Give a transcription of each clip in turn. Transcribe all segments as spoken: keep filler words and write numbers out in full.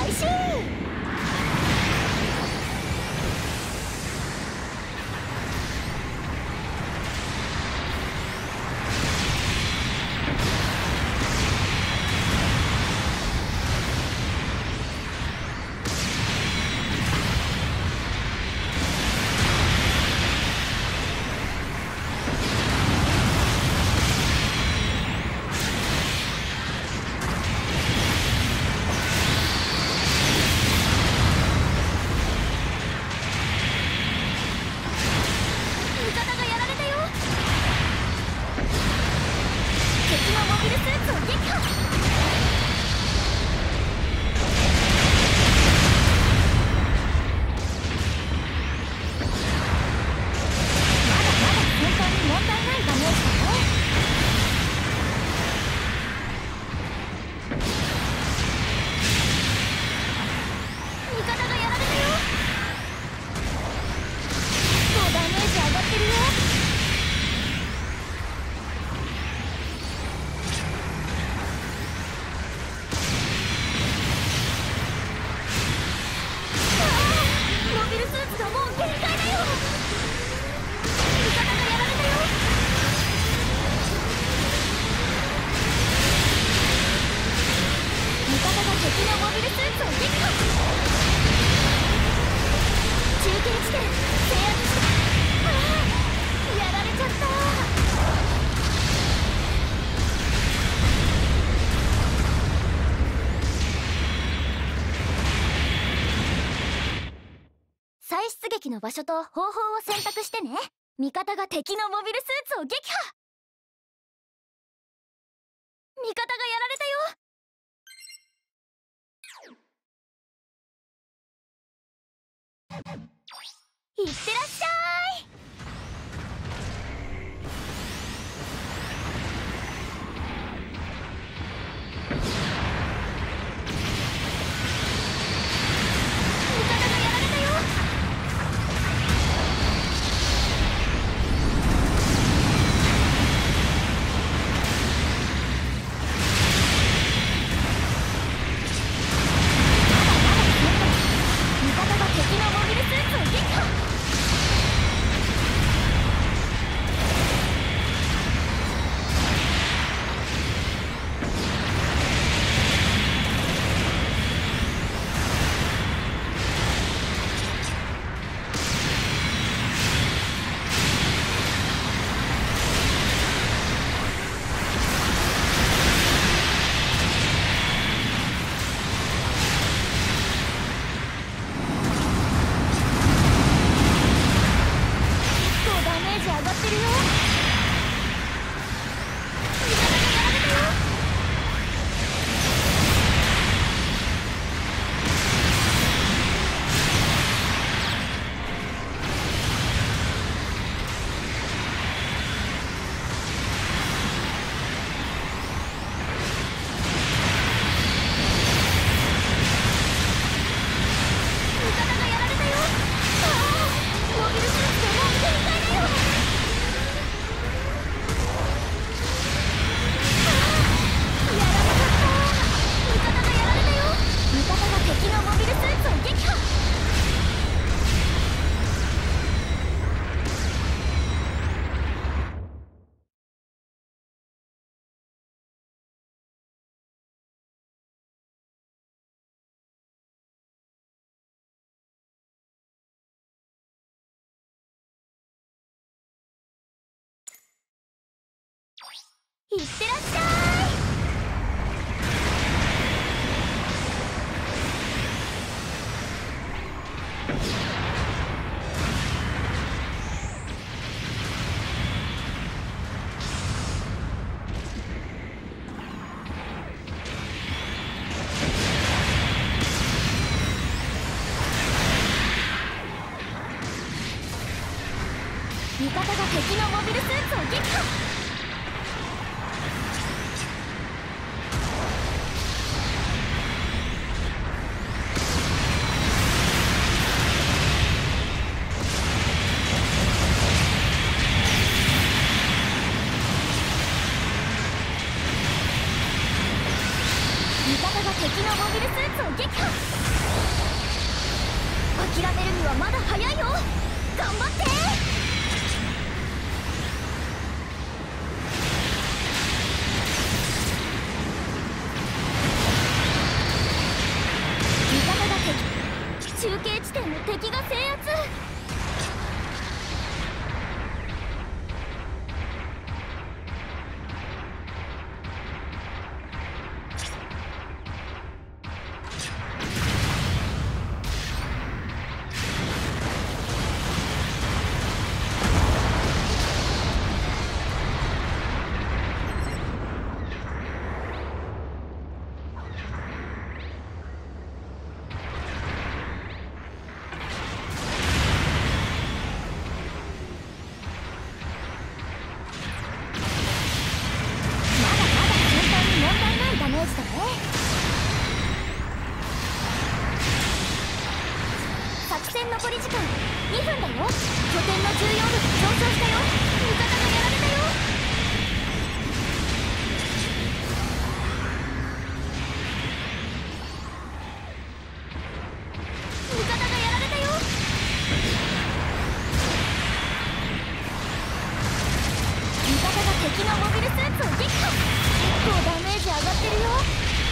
開始。再出撃の場所と方法を選択してね。味方が敵のモビルスーツを撃破。味方がやられたよ。いってらっしゃい。いってらっしゃい。味方が敵のモビルスーツを撃破。味方が敵のモビルスーツを撃破。 はまだ早いよ。頑張って。味方が敵。中継地点を敵が制圧。作戦残り時間にふんだよ。拠点の重要度が上昇したよ。味方がやられたよ。味方がやられたよ。味方が敵のモビルスーツを撃破。結構ダメージ上がってるよ。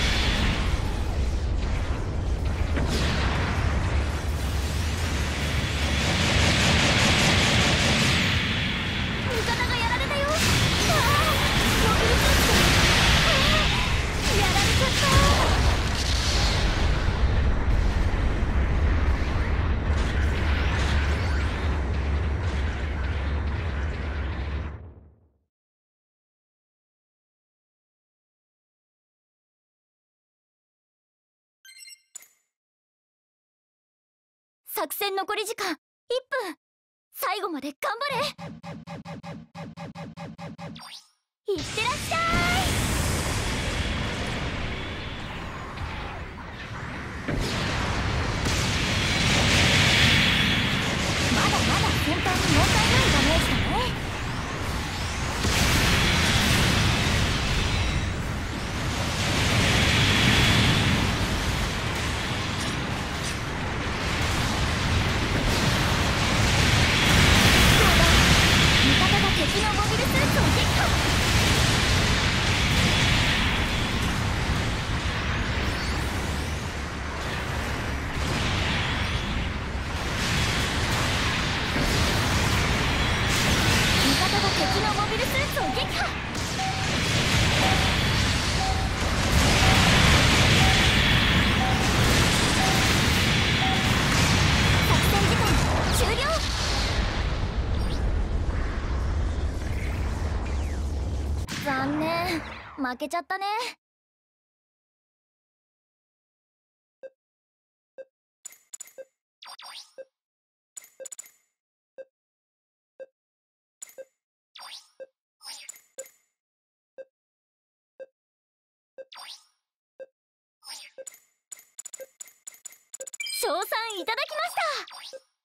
作戦残り時間いっぷん。最後まで頑張れ。いってらっしゃい。まだまだ先端に問題ないダメージだね。敵のモビルスーツを撃破。味方が敵のモビルスーツを撃破。作戦時間終了。残念、負けちゃったね。賞賛いただきました。